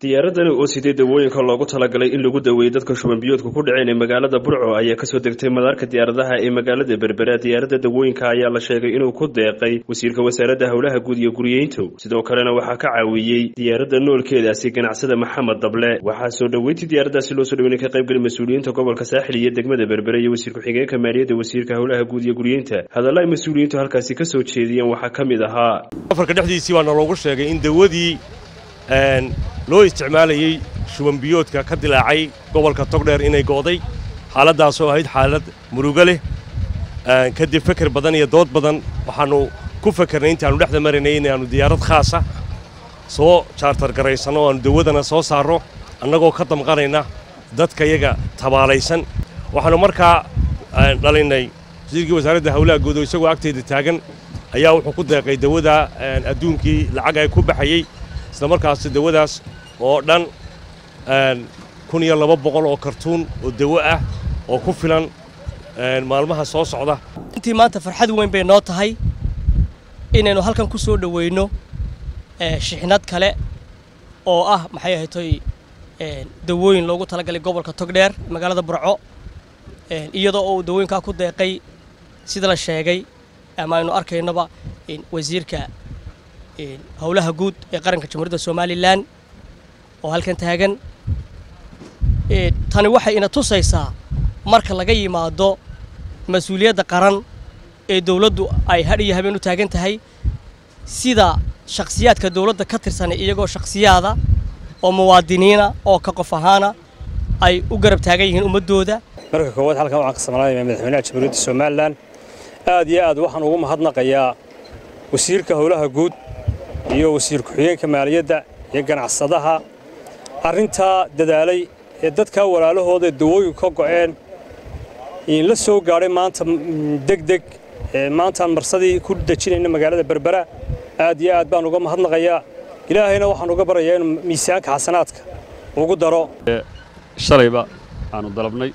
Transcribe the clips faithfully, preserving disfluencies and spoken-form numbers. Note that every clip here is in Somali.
diyaaradani oo sidee dawooyinka loogu talagalay in lagu daweeyo dadka shuban biyoodka ku dhaceen ee magaalada Burco ayaa ka soo degtay madaarka diyaaradaha ee magaalada Berbera. Diyaaradda dawooyinka ayaa la sheegay inuu ku deeqay wasiirka wasaaradda hawlaha guud iyo guryeynta. Sidoo kalena waxaa ka caawiyay diyaaradda noolkeedaasi ganacsada Maxamed Dable. Waxaa soo dhaweeyay diyaaraddaasi loo soo dhaweeyay ka qayb galay mas'uuliyiinta gobolka Saaxil iyo degmada Berbera iyo wasiirka xigeenka maaliyadda wasiirka hawlaha guud iyo guryeynta. Hadalay mas'uuliyiintu halkaasi ka soo jeediyeen waxaa kamid ahaa afarka dhexdiisii waa loogu sheegay in dawadii een loo isticmaalayay shuban biyoodka ka dilaacay gobolka Togdheer inay gooday xaaladaas oo ahayd xaalad murugo leh ee kadib fikir badan iyo dood badan waxaanu ku fikirnay intaanu dhexda marinay inaanu diyaarad khaas ah soo charter gareysano oo dawadana soo saaro annagoo ka damqanayna dadka iyaga tabaalaysan waxaanu markaa dhalinay wasiirka wasaaradda hawlaha guud oo isagoo agteeda taagan ayaa wuxuu ku deeqay dawada adduunkii lacag ay ku baxayay isla markaas dawadaas oo dhan kun iyo laba boqol oo kartuun oo dawo ah oo ku filan maalmaha soo socda. intii maanta farxad weyn bay noo tahay inaynu halkan ku soo dhaweyno shixnad kale oo ah maxay ahaatay dawooyin loogu talagalay gobolka Togdheer magaalada Burco iyadoo uu dawooyinka ku deeqay sida la sheegay ama aynu arkaynaba in wasiirka hawlaha guud ee qaranka Jamhuuriyadda Soomaaliland oo halkan taagan ee tani waxay ina tusaysaa marka laga yimaado mas'uuliyadda qaran ee dawladdu ay hadhiyo habeen u taagan tahay sida shakhsiyaadka dawladda ka tirsan iyagoo shakhsiyaada oo muwaadiniina oo ka qof ahaana ay u garab taagan yihiin ummadooda. marka koowaad halkan waxaan ka sameeyay madaxweynaha Jamhuuriyadda Soomaaliland aad iyo aad waxaan ugu mahadnaqayaa wasiirka hawlaha guud iyo wasiirka xigeenka maaliyadda iyo ganacsadaha arinta dadaalay ee dadka walaalahooda dawooyinka go'een in la soo gaaray maanta degdeg ee maanta marsadii ku dajinayna magaalada Berbera aad iyo aad baan uga mahadnaqayaa ilaahayna waxaan uga barayaa in miisaanka xasanaadka ugu daro shalayba aanu dalabnay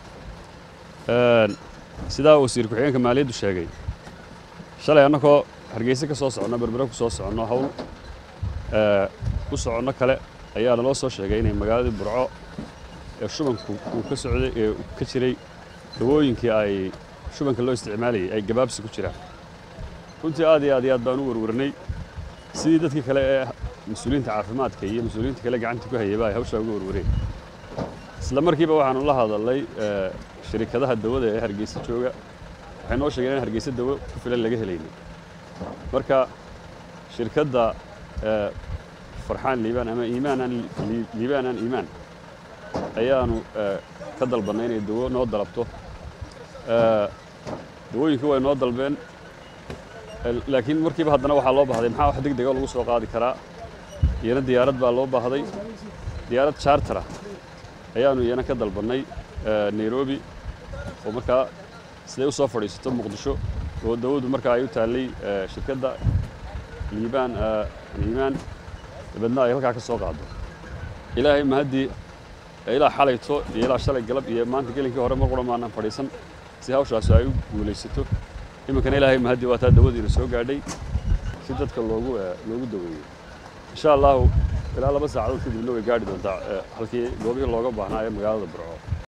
ee sida wasiirka xigeenka maaliyaddu sheegay shalay annagoo Hargeysa ka soo socono Berbera ku soo socono hawl ee ku socono kale ayaa loo soo sheegay in magaalada Burco ee shubanku uu ka socday ee ka jiray dawooyinkii ay shubanka loo isticmaalayay ay gabaabsi ku jiraan runtii aad iyo aad iyo aad baan u warwarnay sidii dadkii kale ee mas'uuliyiinta caafimaadka iyo mas'uuliyiinta kale gacanta ku hayay ay hawsha uga warwareen isla markiiba waxaanu la hadalay shirkadaha dawada ee Hargeysa jooga waxay noo sheegeen in Hargeysa dawo ku filan laga helayay marka shirkadda farxaan liibaan ama iimaanan liibaanan iimaan ayaanu ka dalbanay inay dawo noo dalabto dawooyinku way noo dalbeen laakiin markiiba haddana waxaa loo baahday maxaa wax degdeg ah lagu soo qaadi karaa iyana diyaarad baa loo baahday diyaarad charter ah ayaanu iyana ka dalbanay Nairobi oo markaa siday u soo fadhiisato Muqdisho oo dawadu markaa ay u taalay shirkadda liibaan iimaan badna ay halka ka soo qaado ilaahay mahadi ilaa xalayto iyo ilaa shalay galab iyo maanta gelinkii hore mar qura maana fadhiisan si hawshaas ay u guuleysato imankana ilaahay mahadi waa taa dawadii soo gaadhay si dadka loogu loogu daweeyo insha Allah ilaa laba saacadood kadib loo gaari doontaa halkii goobihii looga baahnaa ee magaalada Burco.